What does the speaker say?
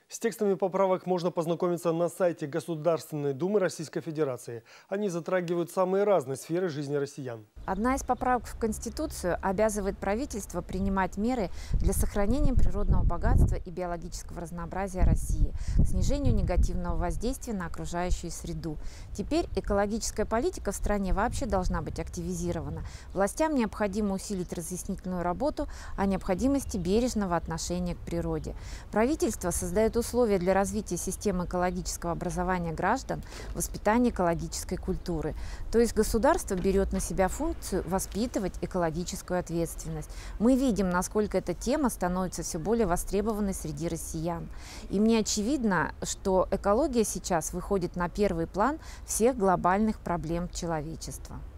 С текстами поправок можно познакомиться на сайте Государственной Думы Российской Федерации. Они затрагивают самые разные сферы жизни россиян. Одна из поправок в Конституцию обязывает правительство принимать меры для сохранения природного богатства и биологического разнообразия России, к снижению негативного воздействия на окружающую среду. Теперь экологическая политика в стране вообще должна быть активизирована. Властям необходимо усилить разъяснительную работу о необходимости бережного отношения к природе. Правительство создает условия для развития системы экологического образования граждан, воспитания экологической культуры. То есть государство берет на себя функцию воспитывать экологическую ответственность. Мы видим, насколько эта тема становится все более востребованной среди россиян. И мне очевидно, что экология сейчас выходит на первый план всех глобальных проблем человечества.